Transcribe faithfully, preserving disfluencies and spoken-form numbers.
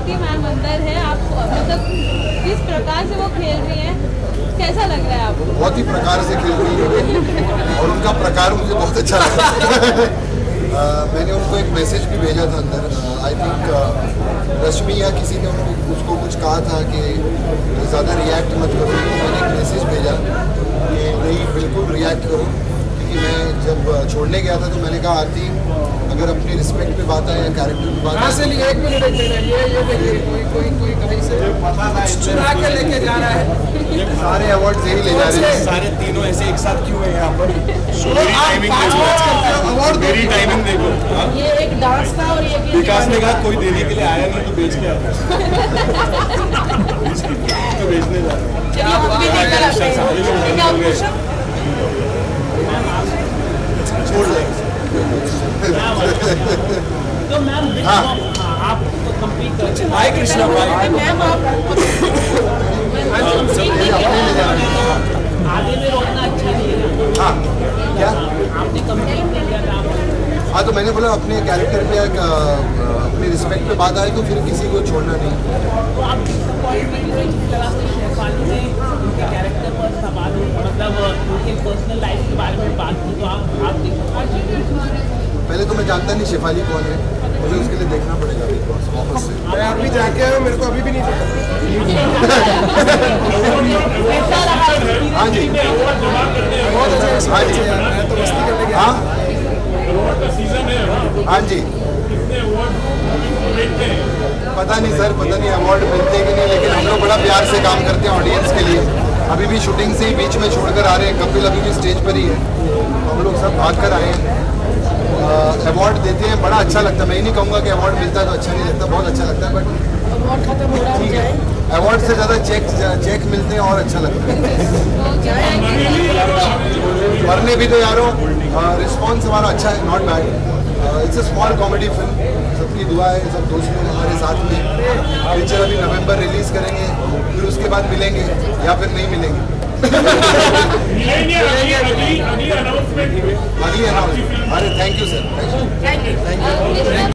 आरती ma'am अंदर है, आप मतलब किस प्रकार से वो खेल रही हैं, कैसा लग रहा है आपको? बहुत ही प्रकार से खेल रही है और उनका प्रकार मुझे बहुत अच्छा लगा। uh, मैंने उनको एक मैसेज भी भेजा था अंदर, आई थिंक रश्मि या किसी ने उनको उसको कुछ कहा था कि ज़्यादा रिएक्ट मत करो, तो मैंने एक मैसेज भेजा कि नहीं बिल्कुल रिएक्ट करो, क्योंकि मैं जब छोड़ने गया था तो मैंने कहा आरती अगर अपनी रिस्पेक्ट पे बात है या कैरेक्टर पे बात है। से लिए एक मिनट एक मिनट ये ये देखिए कोई कोई कोई कहीं से चुरा के लेके जा रहा है, सारे अवार्ड यही ले जा रहे हैं। सारे तीनों ऐसे एक साथ क्यों है यहाँ पर? अवार्ड मेरी टाइमिंग देखो, ये एक डांस का और ये विकास ने कहा कोई देने के लिए आया नहीं तो बेच के आता तो बेचने जा रहा है। छोड़ दे। तो मैम आप तो कंप्लीट कर हाय कृष्णा भाई, मैम आप आगे में रोकना अच्छा नहीं है। हाँ क्या आपने कंप्लीट नहीं किया था। हाँ तो मैंने बोला अपने कैरेक्टर पे एक, अपनी रिस्पेक्ट पे बात आए तो फिर किसी को छोड़ना नहीं। तो आप जिस तरह से शेफाली ने उनके कैरेक्टर पर सवाल मतलब उनके पर्सनल लाइफ के बारे में बात की, तो आप आप पहले तो मैं जानता नहीं शेफाली कौन है, मुझे उसके लिए देखना पड़ेगा बिग बॉस वापस से। मैं अभी जाके आया हूँ, मेरे को अभी भी नहीं पता। हाँ जी बहुत अच्छा हाँ जी मैं तो मस्ती करने गया। हाँ हाँ जी पता नहीं सर, पता नहीं अवार्ड मिलते हैं कि नहीं, लेकिन हम लोग बड़ा प्यार से काम करते हैं ऑडियंस के लिए। अभी भी शूटिंग से ही बीच में छोड़कर आ रहे हैं, कपिल अभी भी स्टेज पर ही है, हम लोग सब भाग कर आए हैं। अवार्ड देते हैं, बड़ा अच्छा लगता है। मैं नहीं कहूँगा कि अवार्ड मिलता है तो अच्छा नहीं लगता, बहुत अच्छा लगता है, बट अवार्ड खत्म हो रहा है, अवार्ड से ज़्यादा चेक चेक मिलते हैं और अच्छा लगता है। मरने भी तो यारों रिस्पॉन्स हमारा अच्छा है, not bad. It's a small comedy film, सबकी दुआ है, सब दोस्त लोग हमारे साथ में। पिक्चर अभी नवंबर रिलीज करेंगे, फिर उसके बाद मिलेंगे या फिर नहीं मिलेंगे। अगली अनाउंसमेंट। अरे thank you sir, thank you.